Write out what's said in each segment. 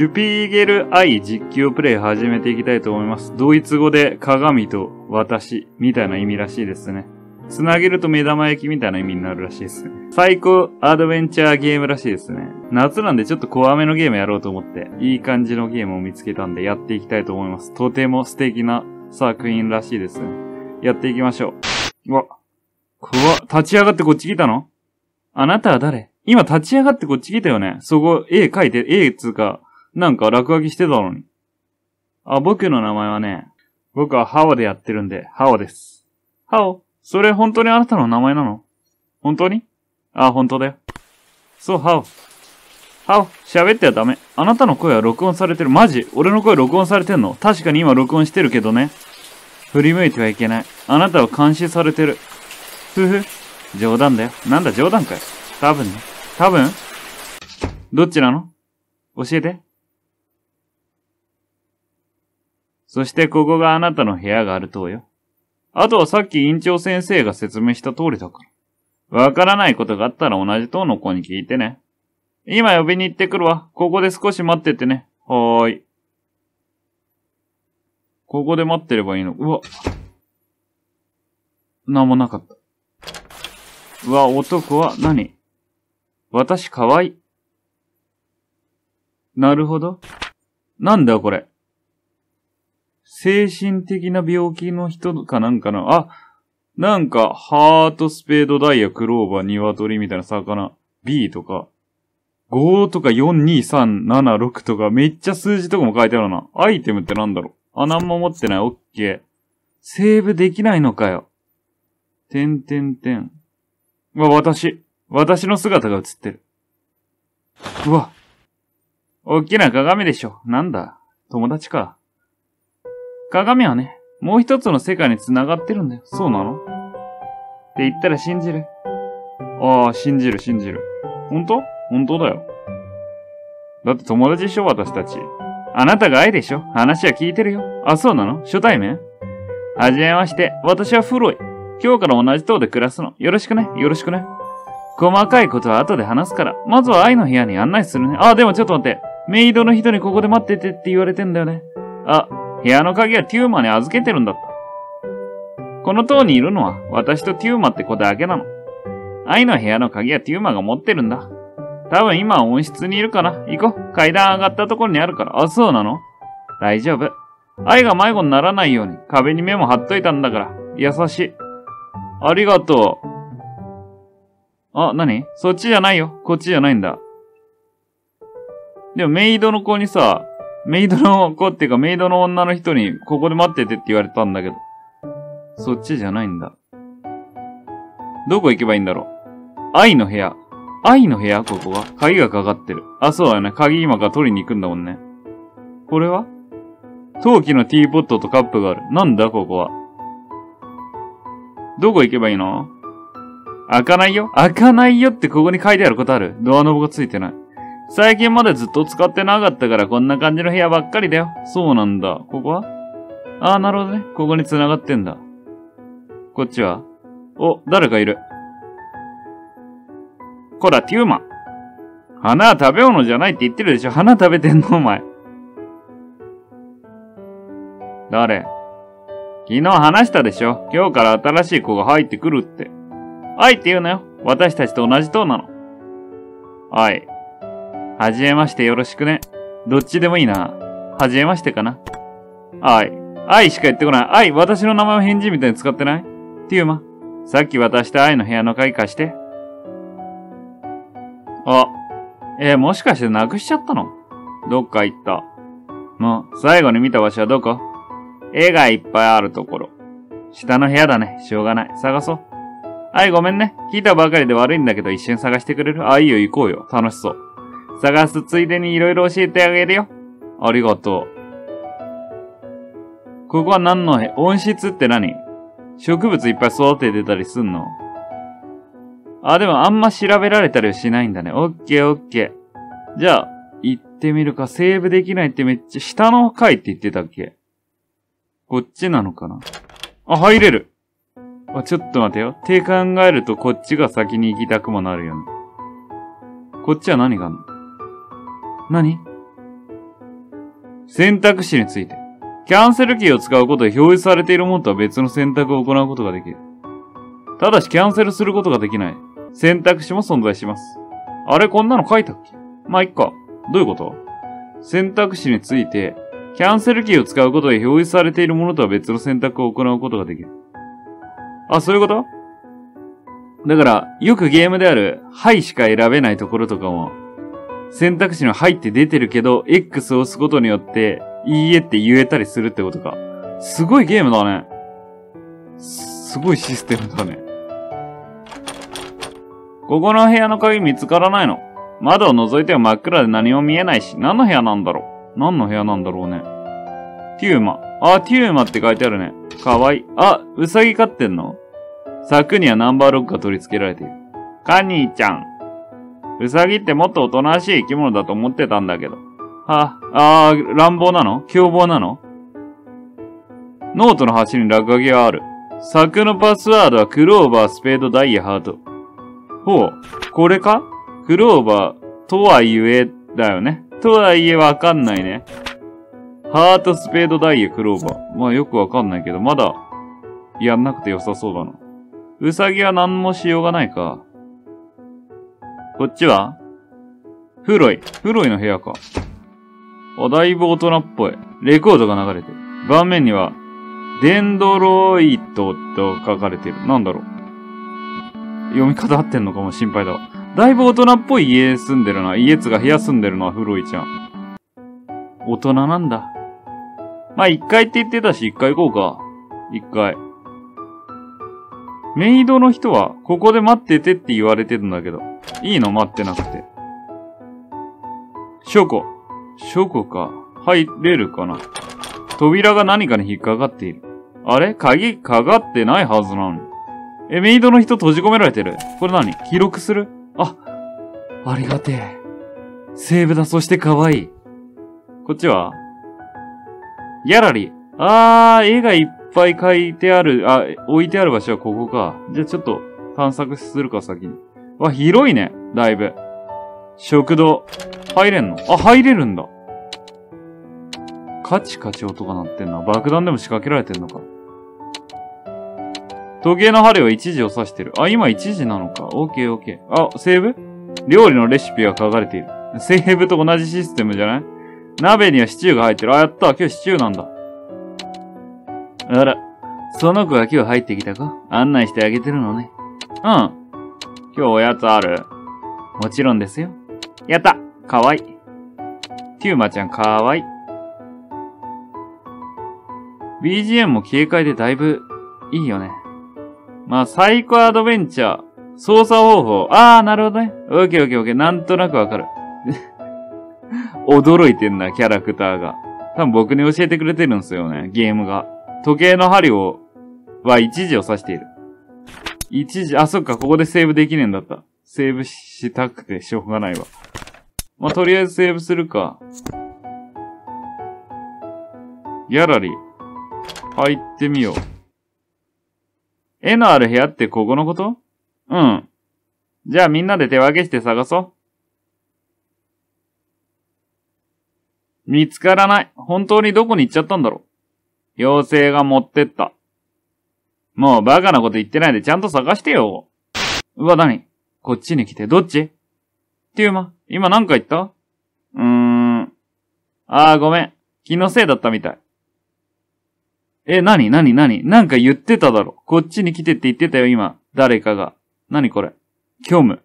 シュピーゲルアイ実況プレイ始めていきたいと思います。ドイツ語で鏡と私みたいな意味らしいですね。つなげると目玉焼きみたいな意味になるらしいですね。最高アドベンチャーゲームらしいですね。夏なんでちょっと怖めのゲームやろうと思って、いい感じのゲームを見つけたんでやっていきたいと思います。とても素敵な作品らしいですね。やっていきましょう。うわ、怖っ。立ち上がってこっち来たの？あなたは誰？今立ち上がってこっち来たよね。そこ、絵描いて、絵つうか、なんか落書きしてたのに。あ、僕の名前はね、僕はハオでやってるんで、ハオです。ハオ？それ本当にあなたの名前なの？本当に？あ、本当だよ。そう、ハオ。ハオ、喋ってはダメ。あなたの声は録音されてる。マジ？俺の声録音されてんの？確かに今録音してるけどね。振り向いてはいけない。あなたは監視されてる。ふふ。冗談だよ。なんだ冗談かよ。多分ね。多分？どっちなの？教えて。そしてここがあなたの部屋があるとよ。あとはさっき院長先生が説明した通りだから。わからないことがあったら同じ棟の子に聞いてね。今呼びに行ってくるわ。ここで少し待っててね。はーい。ここで待ってればいいの。うわ。なんもなかった。うわ、男は何？私かわいい。なるほど。なんだこれ。精神的な病気の人かなんかな。あ、なんか、ハート、スペード、ダイヤ、クローバー、ニワトリみたいな魚。B とか。5とか4、2、3、7、6とか、めっちゃ数字とかも書いてあるな。アイテムってなんだろう。あ、なんも持ってない。オッケー。セーブできないのかよ。てんてんてん。うわ、私の姿が映ってる。うわ。おっきな鏡でしょ。なんだ。友達か。鏡はね、もう一つの世界に繋がってるんだよ。そうなの？って言ったら信じる？ああ、信じる。本当？本当だよ。だって友達でしょ、私たち。あなたが愛でしょ？話は聞いてるよ。あ、そうなの？初対面？はじめまして。私はフロイ。今日から同じ棟で暮らすの。よろしくね。細かいことは後で話すから。まずは愛の部屋に案内するね。あ、でもちょっと待って。メイドの人にここで待っててって言われてんだよね。あ、部屋の鍵はテューマに預けてるんだった。この棟にいるのは私とテューマって子だけなの。愛の部屋の鍵はテューマが持ってるんだ。多分今は温室にいるかな。行こう。階段上がったところにあるから。あ、そうなの？大丈夫。愛が迷子にならないように壁に目も貼っといたんだから。優しい。ありがとう。あ、何？そっちじゃないよ。こっちじゃないんだ。でもメイドの子にさ、メイドの子っていうかメイドの女の人にここで待っててって言われたんだけど。そっちじゃないんだ。どこ行けばいいんだろう。愛の部屋。愛の部屋？ここは鍵がかかってる。あ、そうだよね。鍵今から取りに行くんだもんね。これは陶器のティーポットとカップがある。なんだここは。どこ行けばいいの？開かないよ。開かないよってここに書いてあることある。ドアノブがついてない。最近までずっと使ってなかったからこんな感じの部屋ばっかりだよ。そうなんだ。ここは？ああ、なるほどね。ここに繋がってんだ。こっちは？お、誰かいる。こら、テューマ。花は食べ物じゃないって言ってるでしょ。花食べてんのお前。誰？昨日話したでしょ。今日から新しい子が入ってくるって。愛って言うなよ。私たちと同じ棟なの。愛。はじめましてよろしくね。どっちでもいいな。はじめましてかな。愛。愛しか言ってこない。愛、私の名前を返事みたいに使ってない？テューマ。さっき渡した愛の部屋の鍵貸して。あ。もしかしてなくしちゃったの？どっか行った。もう、最後に見た場所はどこ？絵がいっぱいあるところ。下の部屋だね。しょうがない。探そう。愛ごめんね。聞いたばかりで悪いんだけど一緒に探してくれる？あ、いいよ行こうよ。楽しそう。探すついでにいろいろ教えてあげるよ。ありがとう。ここは何の温室って何？植物いっぱい育ててたりすんの？あ、でもあんま調べられたりはしないんだね。オッケーオッケー。じゃあ、行ってみるか。セーブできないってめっちゃ下の階って言ってたっけ？こっちなのかな？あ、入れる。あ、ちょっと待てよ。って考えるとこっちが先に行きたくもなるよね。こっちは何があんの？何？ 選択肢について。キャンセルキーを使うことで表示されているものとは別の選択を行うことができる。ただしキャンセルすることができない選択肢も存在します。あれこんなの書いたっけ？まあ、いっか。どういうこと？選択肢について、キャンセルキーを使うことで表示されているものとは別の選択を行うことができる。あ、そういうこと？だから、よくゲームである、はいしか選べないところとかも、選択肢のはいって出てるけど、X を押すことによって、いいえって言えたりするってことか。すごいゲームだね。すごいシステムだね。ここの部屋の鍵見つからないの。窓を覗いては真っ暗で何も見えないし、何の部屋なんだろう。何の部屋なんだろうね。テューマ。あ、テューマって書いてあるね。かわいい。あ、ウサギ飼ってんの？柵にはナンバーロックが取り付けられている。カニーちゃん。ウサギってもっとおとなしい生き物だと思ってたんだけど。乱暴なの？凶暴なの？ノートの端に落書きがある。柵のパスワードはクローバー、スペード、ダイヤ、ハート。ほう。これか？クローバーとはいえだよね。とはいえわかんないね。ハート、スペード、ダイヤ、クローバー。まあよくわかんないけど、まだやんなくて良さそうだな。ウサギは何もしようがないか。こっちはフロイの部屋か。あ、だいぶ大人っぽい。レコードが流れてる。盤面には、デンドロイトと書かれてる。なんだろう。読み方合ってんのかも心配だわ。だいぶ大人っぽい家住んでるな。家つが部屋住んでるのはフロイちゃん。大人なんだ。まあ、1階って言ってたし、1階行こうか。1階。メイドの人は、ここで待っててって言われてるんだけど。いいの待ってなくて。書庫か。入れるかな。扉が何かに引っかかっている。あれ？鍵かかってないはずなのに。メイドの人閉じ込められてる。これ何？記録する？ありがてえ。セーブだ、そして可愛い。こっちはギャラリー。絵がいっぱい描いてある、置いてある場所はここか。じゃあちょっと探索するか、先に。わ、広いね。だいぶ。食堂。入れんの？入れるんだ。カチカチ音が鳴ってんな。爆弾でも仕掛けられてんのか。時計の針は1時を指してる。今1時なのか。オッケーオッケー。セーブ？料理のレシピが書かれている。セーブと同じシステムじゃない？鍋にはシチューが入ってる。やった。今日シチューなんだ。あら、その子が今日入ってきた子？案内してあげてるのね。うん。今日おやつある？もちろんですよ。やった！かわいい。テューマちゃんかわいい。BGM も軽快でだいぶいいよね。まあ、サイコアドベンチャー。操作方法。なるほどね。オッケーオッケーオッケー。なんとなくわかる。驚いてんな、キャラクターが。多分僕に教えてくれてるんですよね、ゲームが。時計の針は1時を指している。1時、そっか、ここでセーブできねえんだった。セーブしたくてしょうがないわ。まあ、とりあえずセーブするか。ギャラリー。入ってみよう。絵のある部屋ってここのこと？うん。じゃあみんなで手分けして探そう。見つからない。本当にどこに行っちゃったんだろう。妖精が持ってった。もうバカなこと言ってないでちゃんと探してよ。うわ、何？こっちに来て、どっち？テューマ、今何か言った？ごめん。気のせいだったみたい。何なんか言ってただろ。こっちに来てって言ってたよ、今。誰かが。何これ。虚無。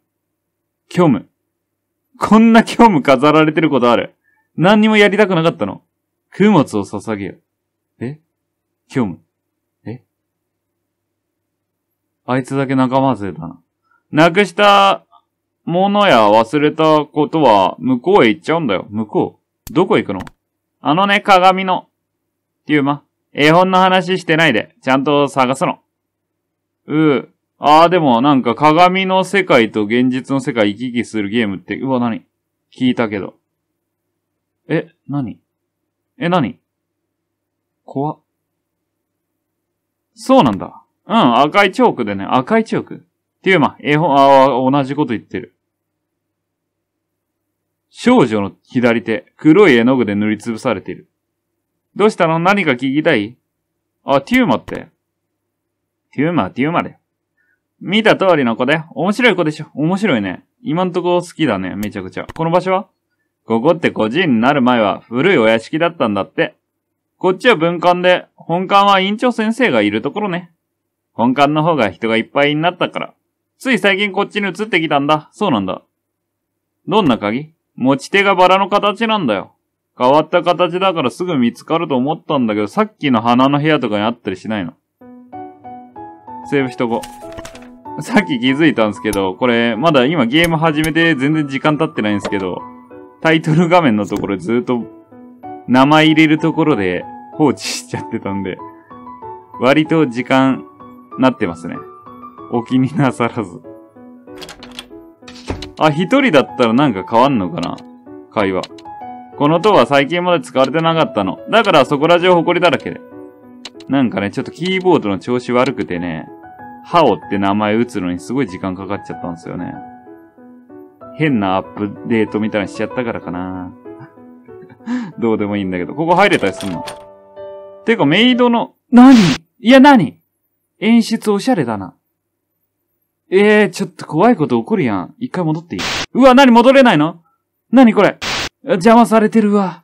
こんな虚無飾られてることある？何にもやりたくなかったの？供物を捧げよ。虚無。あいつだけ仲間外れだな。なくしたものや忘れたことは向こうへ行っちゃうんだよ。向こう？どこ行くの？鏡の。テューマ。絵本の話してないで、ちゃんと探すの。でもなんか鏡の世界と現実の世界行き来するゲームって、何？聞いたけど。何？怖っ。そうなんだ。赤いチョークでね、赤いチョーク。テューマ、絵本、同じこと言ってる。少女の左手、黒い絵の具で塗りつぶされている。 どうしたの？何か聞きたい？あ、テューマって。テューマだよ。見た通りの子で、面白い子でしょ。面白いね。今んとこ好きだね、めちゃくちゃ。この場所は？ここって孤児院になる前は古いお屋敷だったんだって。こっちは文館で、本館は院長先生がいるところね。本館の方が人がいっぱいになったから。つい最近こっちに移ってきたんだ。そうなんだ。どんな鍵？持ち手がバラの形なんだよ。変わった形だからすぐ見つかると思ったんだけど、さっきの花の部屋とかにあったりしないの？セーブしとこう。さっき気づいたんですけど、これ、まだ今ゲーム始めて全然時間経ってないんですけど、タイトル画面のところずっと名前入れるところで放置しちゃってたんで、割と時間なってますね。お気になさらず。あ、一人だったらなんか変わんのかな？会話。この塔は最近まで使われてなかったの。だからそこら中埃だらけで。なんかね、ちょっとキーボードの調子悪くてね、ハオって名前打つのにすごい時間かかっちゃったんですよね。変なアップデートみたいにしちゃったからかな。どうでもいいんだけど、ここ入れたりすんの？てかメイドの、何？演出おしゃれだな。ちょっと怖いこと起こるやん。一回戻っていい？うわ、何戻れないの？何これ？邪魔されてるわ。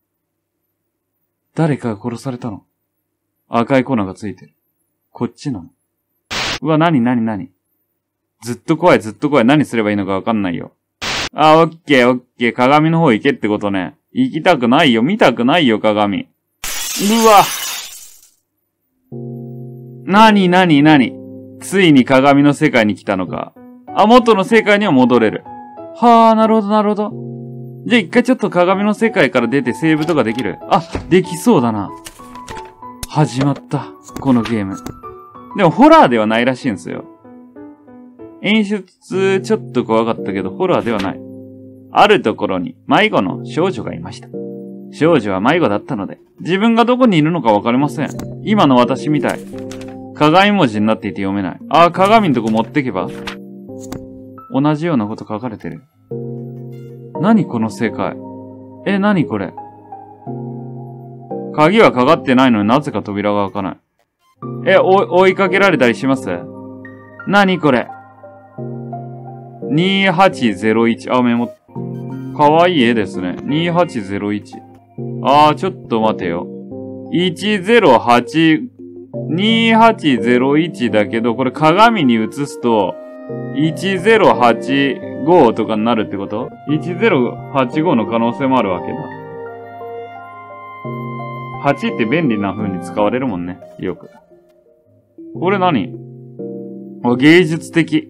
誰かが殺されたの？赤い粉がついてる。こっちなの？うわ、何？ずっと怖い。何すればいいのかわかんないよ。あ、オッケー。鏡の方行けってことね。行きたくないよ。見たくないよ、鏡。うわ。何？ついに鏡の世界に来たのか。あ、元の世界には戻れる。はあ、なるほど。じゃあ一回ちょっと鏡の世界から出てセーブとかできる？あ、できそうだな。始まった。このゲーム。でもホラーではないらしいんですよ。演出ちょっと怖かったけどホラーではない。あるところに迷子の少女がいました。少女は迷子だったので、自分がどこにいるのかわかりません。今の私みたい。鏡文字になっていて読めない。あ、鏡のとこ持ってけば？同じようなこと書かれてる。何この世界。何これ。鍵はかかってないのになぜか扉が開かない。追いかけられたりします？何これ。2801。あ、メモ。かわいい絵ですね。2801。ちょっと待てよ。2801だけど、これ鏡に映すと、1085とかになるってこと？ 1085 の可能性もあるわけだ。8って便利な風に使われるもんね。よく。これ何？芸術的。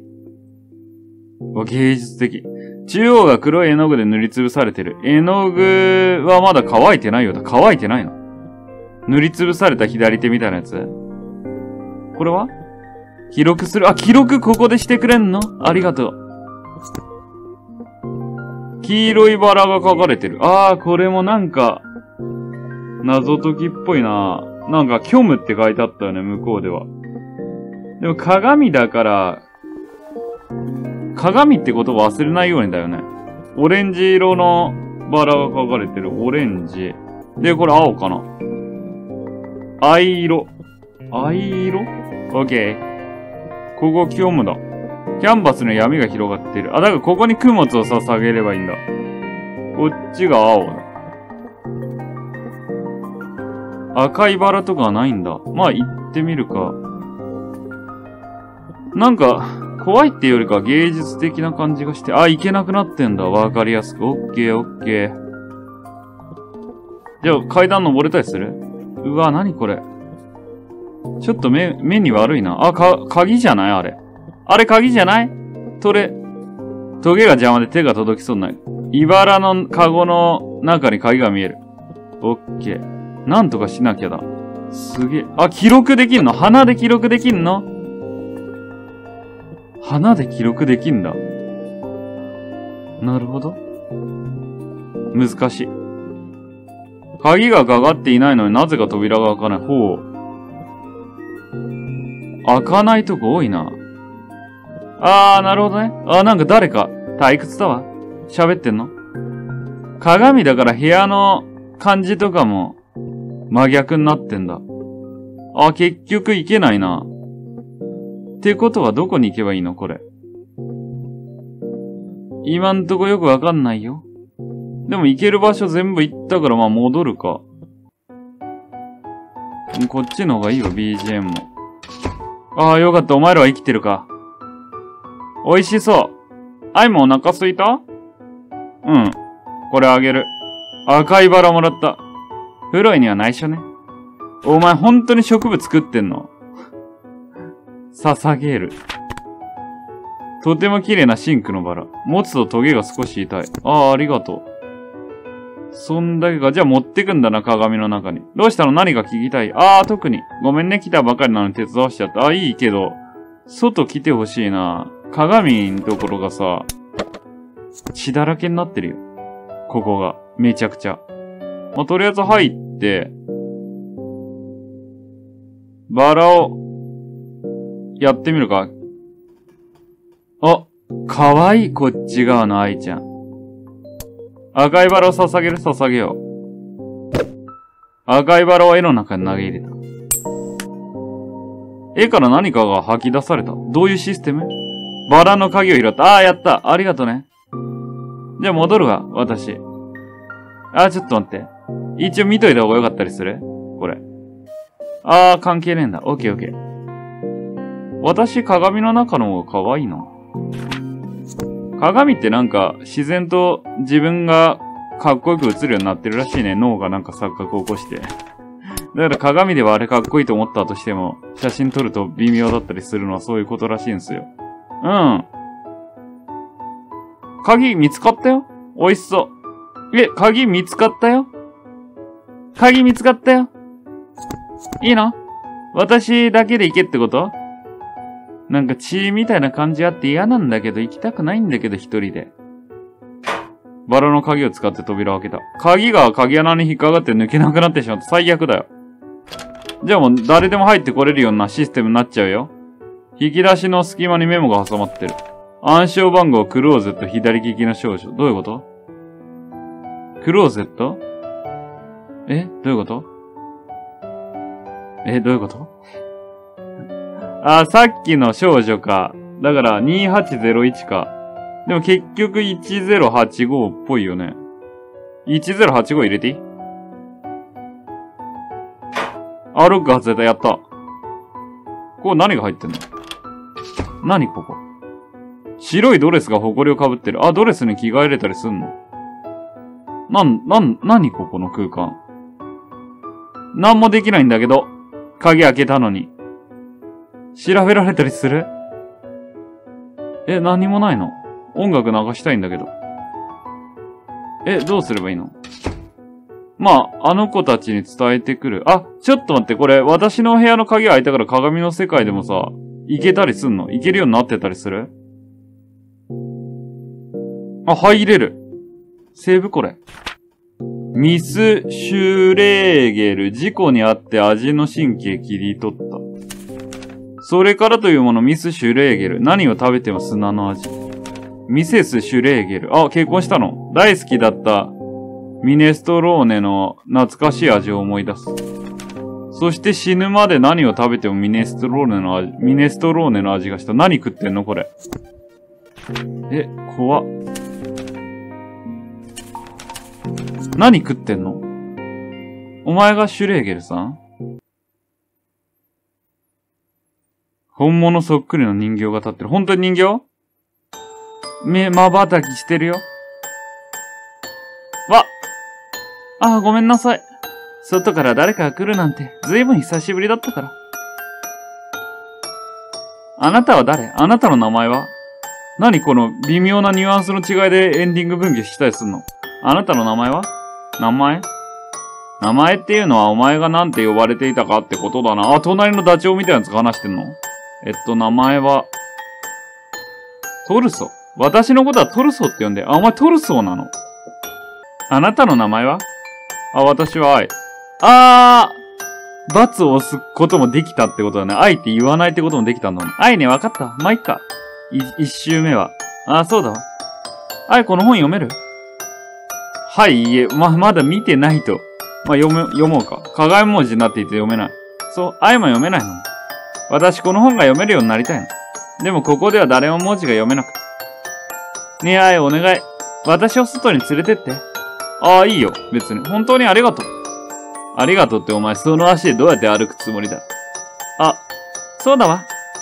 中央が黒い絵の具で塗りつぶされてる。絵の具はまだ乾いてないようだ。乾いてないの？塗りつぶされた左手みたいなやつ？これは？記録する。記録ここでしてくれんの？ありがとう。黄色いバラが描かれてる。これもなんか、謎解きっぽいな。なんか、虚無って書いてあったよね、向こうでは。でも鏡だから、鏡ってことを忘れないようにだよね。オレンジ色のバラが描かれてる。オレンジ。で、これ青かな。藍色。オッケー。ここ虚無だ。キャンバスの闇が広がってる。だからここに供物を捧げればいいんだ。こっちが青だ。赤いバラとかはないんだ。まあ、行ってみるか。なんか、怖いっていうよりか芸術的な感じがして。行けなくなってんだ。わかりやすく。オッケー。じゃあ、階段登れたりする？うわ、なにこれ。ちょっと目に悪いな。鍵じゃない？あれ鍵じゃない？トゲが邪魔で手が届きそうにない。茨のカゴの中に鍵が見える。オッケー。なんとかしなきゃだ。すげえ。記録できんの？鼻で記録できんの？鼻で記録できんだ。なるほど。難しい。鍵がかかっていないのになぜか扉が開かない。ほう。開かないとこ多いな。なるほどね。なんか誰か、退屈だわ。喋ってんの？鏡だから部屋の感じとかも、 真逆になってんだ。あ、結局行けないな。ってことはどこに行けばいいのこれ。今んとこよくわかんないよ。でも行ける場所全部行ったからまあ戻るか。こっちの方がいいよ、BGM も。ああ、よかった。お前らは生きてるか。美味しそう。アイもお腹すいた？うん。これあげる。赤いバラもらった。フロイには内緒ね。お前本当に植物食ってんの？捧げる。とても綺麗なシンクのバラ。持つとトゲが少し痛い。ああ、ありがとう。そんだけか。じゃあ持ってくんだな、鏡の中に。どうしたの？何が聞きたい？ああ、特に。ごめんね、来たばかりなのに手伝わしちゃった。ああ、いいけど、外来てほしいな。鏡のところがさ、血だらけになってるよ。ここが。めちゃくちゃ。まあ、とりあえず入って、バラを、やってみるか。あ、かわいい、こっち側の愛ちゃん。赤いバラを捧げる？捧げよう。赤いバラを絵の中に投げ入れた。絵から何かが吐き出された。どういうシステム？バラの鍵を拾った。ああ、やった。ありがとね。じゃあ戻るわ、私。ああ、ちょっと待って。一応見といた方がよかったりする？これ。ああ、関係ねえんだ。オッケーオッケー。私、鏡の中の方が可愛いな。鏡ってなんか、自然と自分がかっこよく映るようになってるらしいね。脳がなんか錯覚を起こして。だから鏡ではあれかっこいいと思ったとしても、写真撮ると微妙だったりするのはそういうことらしいんですよ。うん。鍵見つかったよ。美味しそう。鍵見つかったよ。鍵見つかったよ。いいの？私だけで行けってこと？なんか血みたいな感じあって嫌なんだけど、行きたくないんだけど一人で。バラの鍵を使って扉を開けた。鍵が鍵穴に引っかかって抜けなくなってしまった。最悪だよ。じゃあもう誰でも入ってこれるようなシステムになっちゃうよ。引き出しの隙間にメモが挟まってる。暗証番号クローゼット左利きの少女。どういうこと？クローゼット？どういうこと？どういうこと？あ、さっきの少女か。だから2801か。でも結局1085っぽいよね。1085入れていい？あ、ロック外れた。やった。ここ何が入ってんの？何ここ？白いドレスが埃をかぶってる。あ、ドレスに着替えれたりすんの？何ここの空間。なんもできないんだけど。鍵開けたのに。調べられたりする？何もないの？音楽流したいんだけど。どうすればいいの？まあ、あの子たちに伝えてくる。あ、ちょっと待って、これ、私の部屋の鍵開いたから鏡の世界でもさ、行けたりすんの？行けるようになってたりする？あ、入れる。セーブこれ。ミス・シュレーゲル。事故にあって味の神経切り取った。それからというもの、ミス・シュレーゲル。何を食べても砂の味。ミセス・シュレーゲル。あ、結婚したの？大好きだったミネストローネの懐かしい味を思い出す。そして死ぬまで何を食べてもミネストローネの味がした。何食ってんのこれ。怖っ。何食ってんの？お前がシュレーゲルさん？本物そっくりの人形が立ってる。本当に人形？瞬きしてるよ。ごめんなさい。外から誰かが来るなんて、ずいぶん久しぶりだったから。あなたは誰？あなたの名前は？何この微妙なニュアンスの違いでエンディング分岐したりすんの？あなたの名前は？名前っていうのはお前がなんて呼ばれていたかってことだな。あ、隣のダチョウみたいなやつが話してんの？名前は、トルソ。私のことはトルソって呼んで。あ、お前トルソなの？あなたの名前は？私は愛。罰を押すこともできたってことだね。愛って言わないってこともできたんだね。愛ね、わかった。まあ、いっか。一周目は。そうだわ。愛、この本読める？ はい、いいえ。まだ見てないと。読もうか。鏡文字になっていて読めない。そう、あいも読めないの。私この本が読めるようになりたいの。でもここでは誰も文字が読めなくて。ねえ、あい、お願い。私を外に連れてって。ああ、いいよ。別に。本当にありがとう。ありがとうってお前、その足でどうやって歩くつもりだ。あ、そうだわ。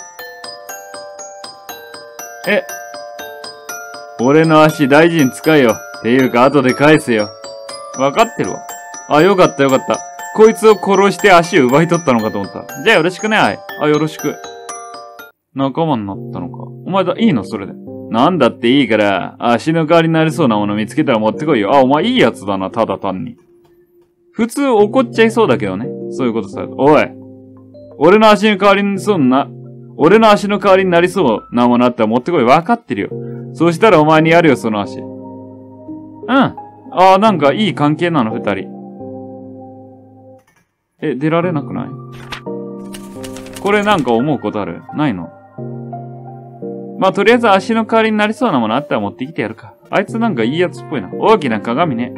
俺の足大事に使えよ。っていうか、後で返せよ。わかってるわ。あ、よかったよかった。こいつを殺して足を奪い取ったのかと思った。じゃあよろしくね、あい。あ、よろしく。仲間になったのか。お前いいのそれで。なんだっていいから、足の代わりになりそうなもの見つけたら持ってこいよ。あ、お前いいやつだな、ただ単に。普通怒っちゃいそうだけどね。そういうことさ。おい。俺の足の代わりになりそうなものあったら持ってこい。わかってるよ。そうしたらお前にやるよ、その足。うん。ああ、なんかいい関係なの、二人。出られなくない？これなんか思うことある？ないの？とりあえず足の代わりになりそうなものあったら持ってきてやるか。あいつなんかいいやつっぽいな。大きな鏡ね。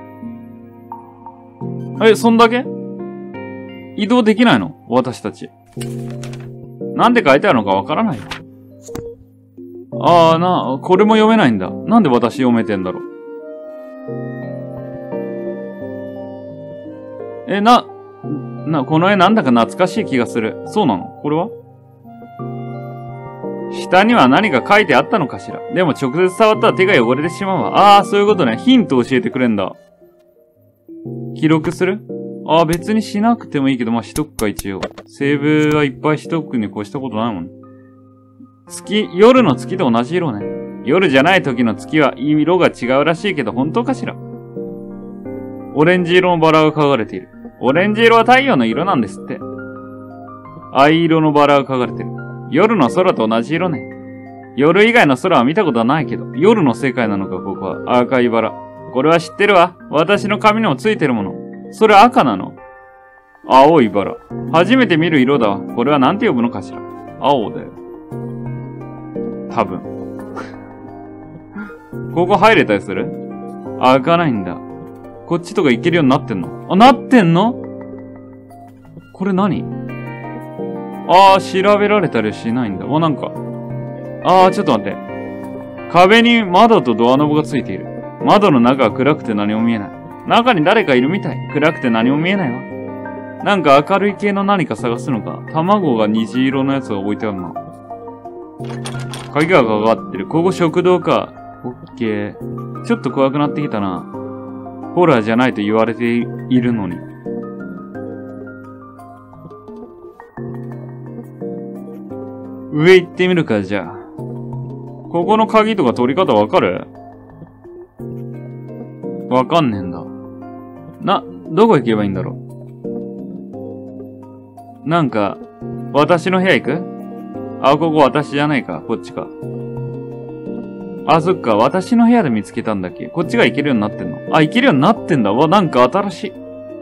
そんだけ？移動できないの？私たち。なんで書いてあるのかわからないよ。これも読めないんだ。なんで私読めてんだろう。この絵なんだか懐かしい気がする。そうなの？これは？下には何か書いてあったのかしら。でも直接触ったら手が汚れてしまうわ。ああ、そういうことね。ヒント教えてくれんだ。記録する？別にしなくてもいいけど、しとくか一応。セーブはいっぱいしとくに越したことないもんね。夜の月と同じ色ね。夜じゃない時の月は色が違うらしいけど、本当かしら？オレンジ色のバラが描かれている。オレンジ色は太陽の色なんですって。藍色のバラが描かれてる。夜の空と同じ色ね。夜以外の空は見たことはないけど、夜の世界なのか、ここは。赤いバラ。これは知ってるわ。私の髪にもついてるもの。それ赤なの？青いバラ。初めて見る色だわ。これは何て呼ぶのかしら？青だよ。多分。ここ入れたりする？開かないんだ。こっちとか行けるようになってんの？なってんの？これ何？調べられたりしないんだ。なんか。ちょっと待って。壁に窓とドアノブがついている。窓の中は暗くて何も見えない。中に誰かいるみたい。暗くて何も見えないわ。なんか明るい系の何か探すのか。卵が虹色のやつが置いてあるな。鍵がかかってる。ここ食堂か。オッケー。ちょっと怖くなってきたな。ホラーじゃないと言われているのに。上行ってみるか、じゃあ。ここの鍵とか取り方わかる？わかんねえんだ。どこ行けばいいんだろう。なんか、私の部屋行く？ここ私じゃないか。こっちか。そっか。私の部屋で見つけたんだっけ。こっちが行けるようになってんの？行けるようになってんだ。なんか新しい。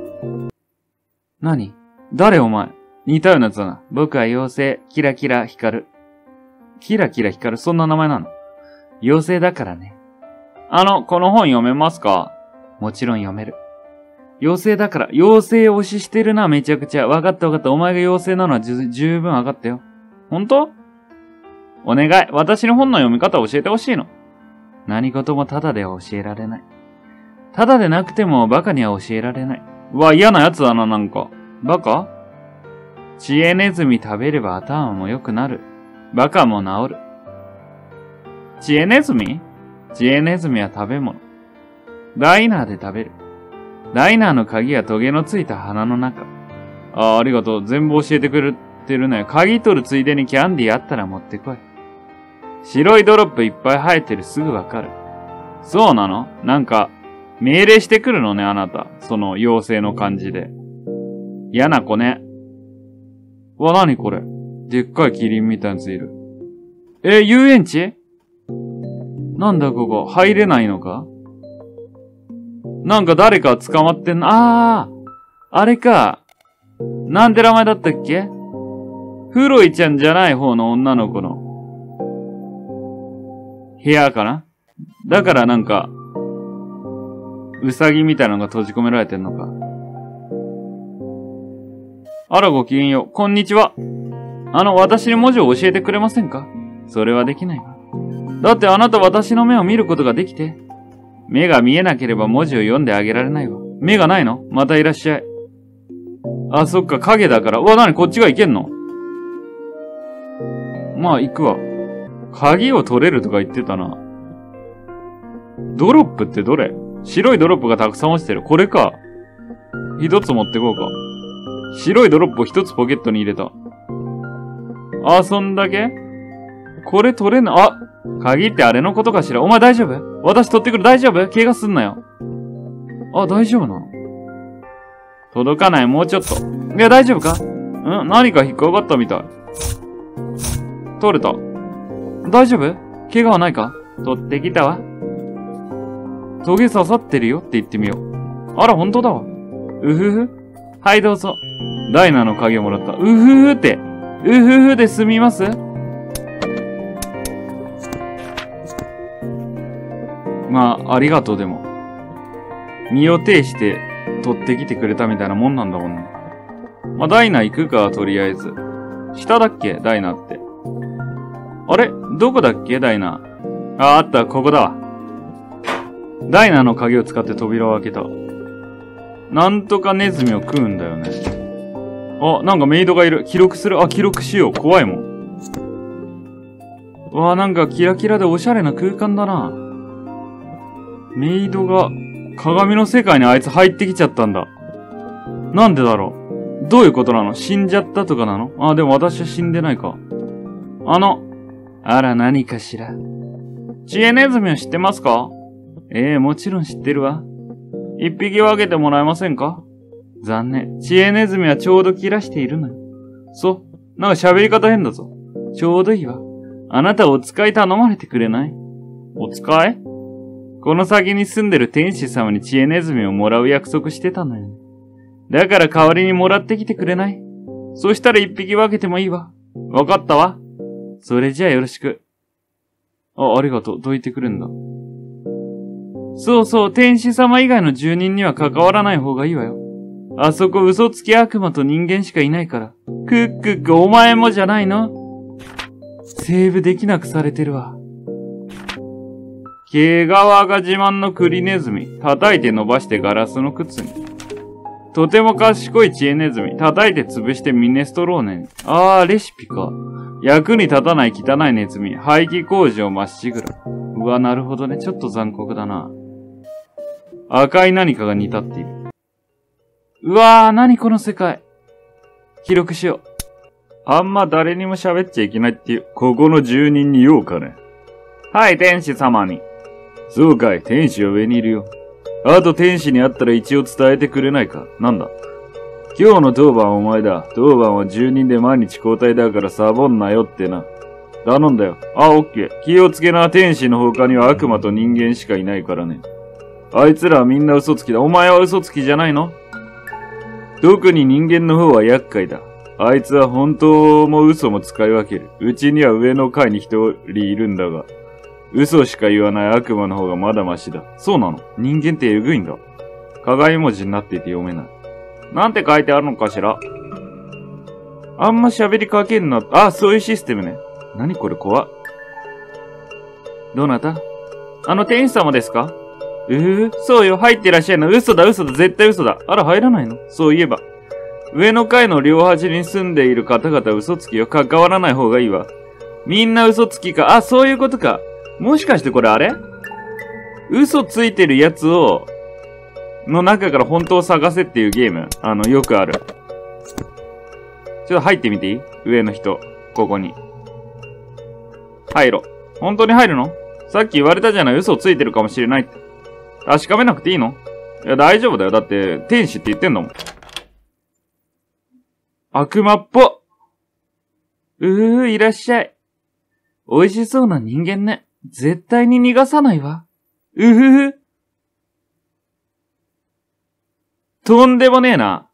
何？誰お前？似たようなやつだな。僕は妖精、キラキラ光る。キラキラ光る、そんな名前なの？妖精だからね。この本読めますか？もちろん読める。妖精だから、妖精推ししてるな、めちゃくちゃ。わかった。お前が妖精なのは十分わかったよ。ほんと？お願い、私の本の読み方を教えてほしいの。何事もタダでは教えられない。タダでなくてもバカには教えられない。嫌なやつだな、なんか。バカ？知恵ネズミ食べれば頭も良くなる。バカも治る。知恵ネズミ？知恵ネズミは食べ物。ダイナーで食べる。ダイナーの鍵はトゲのついた花の中。ありがとう。全部教えてくれてるね。鍵取るついでにキャンディーあったら持ってこい。白いドロップいっぱい生えてる。すぐわかる。そうなの？なんか、命令してくるのね、あなた。その妖精の感じで。嫌な子ね。何これ？でっかいキリンみたいなやついる。遊園地？なんだここ、入れないのか？なんか誰か捕まってんの？あれか。なんて名前だったっけ？フロイちゃんじゃない方の女の子の部屋かな？だからなんか、 ウサギみたいなのが閉じ込められてんのか。あらごきげんよう。こんにちは。私に文字を教えてくれませんか？それはできないわ。だってあなた私の目を見ることができて。目が見えなければ文字を読んであげられないわ。目がないの？またいらっしゃい。あ、そっか、影だから。うわ、なにこっちが行けんの？まあ、行くわ。鍵を取れるとか言ってたな。ドロップってどれ？白いドロップがたくさん落ちてる。これか。一つ持ってこうか。白いドロップを一つポケットに入れた。あ、そんだけ？これ取れんの？あ、鍵ってあれのことかしら？お前大丈夫？私取ってくる。大丈夫？怪我すんなよ。あ、大丈夫なの？届かない。もうちょっと。いや、大丈夫か？何か引っかかったみたい。取れた。大丈夫？怪我はないか？取ってきたわ。トゲ刺さってるよって言ってみよう。あら、ほんとだわ。うふふ。はい、どうぞ。ダイナの鍵をもらった。うふふって。うふふで済みます？まあ、ありがとうでも。身を挺して取ってきてくれたみたいなもんなんだもんね。まあ、ダイナ行くか、とりあえず。下だっけ？ダイナって。あれ？どこだっけ？ダイナ。あった、ここだわ。ダイナの鍵を使って扉を開けた。なんとかネズミを食うんだよね。あ、なんかメイドがいる。記録する。あ、記録しよう。怖いもん。わあ、なんかキラキラでおしゃれな空間だな。メイドが鏡の世界にあいつ入ってきちゃったんだ。なんでだろう？どういうことなの？死んじゃったとかなの？あ、でも私は死んでないか。あら何かしら。知恵ネズミを知ってますか？もちろん知ってるわ。一匹分けてもらえませんか？残念。知恵ネズミはちょうど切らしているのよ。なんか喋り方変だぞ。ちょうどいいわ。あなたお使い頼まれてくれない？お使い？この先に住んでる天使様に知恵ネズミをもらう約束してたのよ。だから代わりにもらってきてくれない？そしたら一匹分けてもいいわ。わかったわ。それじゃあよろしく。ありがとう。どいてくれんだ。そう、天使様以外の住人には関わらない方がいいわよ。あそこ嘘つき悪魔と人間しかいないから。クックック、お前もじゃないの？セーブできなくされてるわ。毛皮が自慢のクリネズミ。叩いて伸ばしてガラスの靴に。とても賢い知恵ネズミ。叩いて潰してミネストローネに。レシピか。役に立たない汚いネズミ。廃棄工事をまっしぐら。うわ、なるほどね。ちょっと残酷だな。赤い何かが煮立っている。うわー、何この世界。記録しよう。あんま誰にも喋っちゃいけないっていう、ここの住人に言おうかね。はい、天使様に。そうかい、天使は上にいるよ。あと天使に会ったら一応伝えてくれないか。なんだ。今日の当番はお前だ。当番は住人で毎日交代だからサボんなよってな。頼んだよ。オッケー。気をつけな、天使の他には悪魔と人間しかいないからね。あいつらはみんな嘘つきだ。お前は嘘つきじゃないの？特に人間の方は厄介だ。あいつは本当も嘘も使い分ける。うちには上の階に一人いるんだが、嘘しか言わない悪魔の方がまだマシだ。そうなの？人間ってえぐいんだ。鏡文字になっていて読めない。なんて書いてあるのかしら？あんま喋りかけんな。そういうシステムね。何これ怖っ。どなた？天使様ですか？そうよ、入ってらっしゃいの。嘘だ、絶対嘘だ。あら、入らないの？そういえば。上の階の両端に住んでいる方々嘘つきよ。関わらない方がいいわ。みんな嘘つきか。そういうことか。もしかしてこれあれ？嘘ついてるやつの中から本当を探せっていうゲーム。よくある。ちょっと入ってみていい？上の人。ここに。入ろ。本当に入るの？さっき言われたじゃない。嘘ついてるかもしれないって。確かめなくていいの？いや、大丈夫だよ。だって、天使って言ってんだもん。悪魔っぽ。いらっしゃい。美味しそうな人間ね。絶対に逃がさないわ。とんでもねえな。